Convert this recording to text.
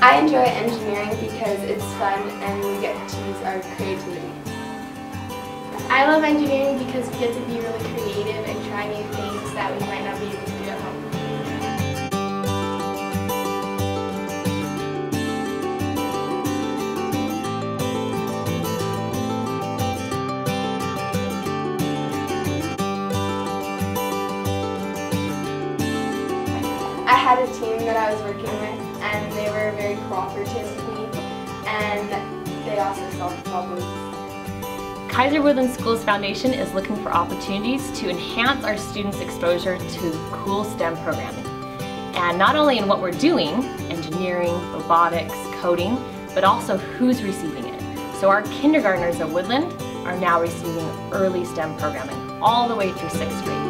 I enjoy engineering because it's fun and we get to use our creativity. I love engineering because we get to be really creative and try new things that we might not be able to do at home. I had a team that I was working with and they were very cooperative with me and they also solved problems. Kaiser Woodland Schools Foundation is looking for opportunities to enhance our students' exposure to cool STEM programming. And not only in what we're doing, engineering, robotics, coding, but also who's receiving it. So our kindergartners at Woodland are now receiving early STEM programming all the way through 6th grade.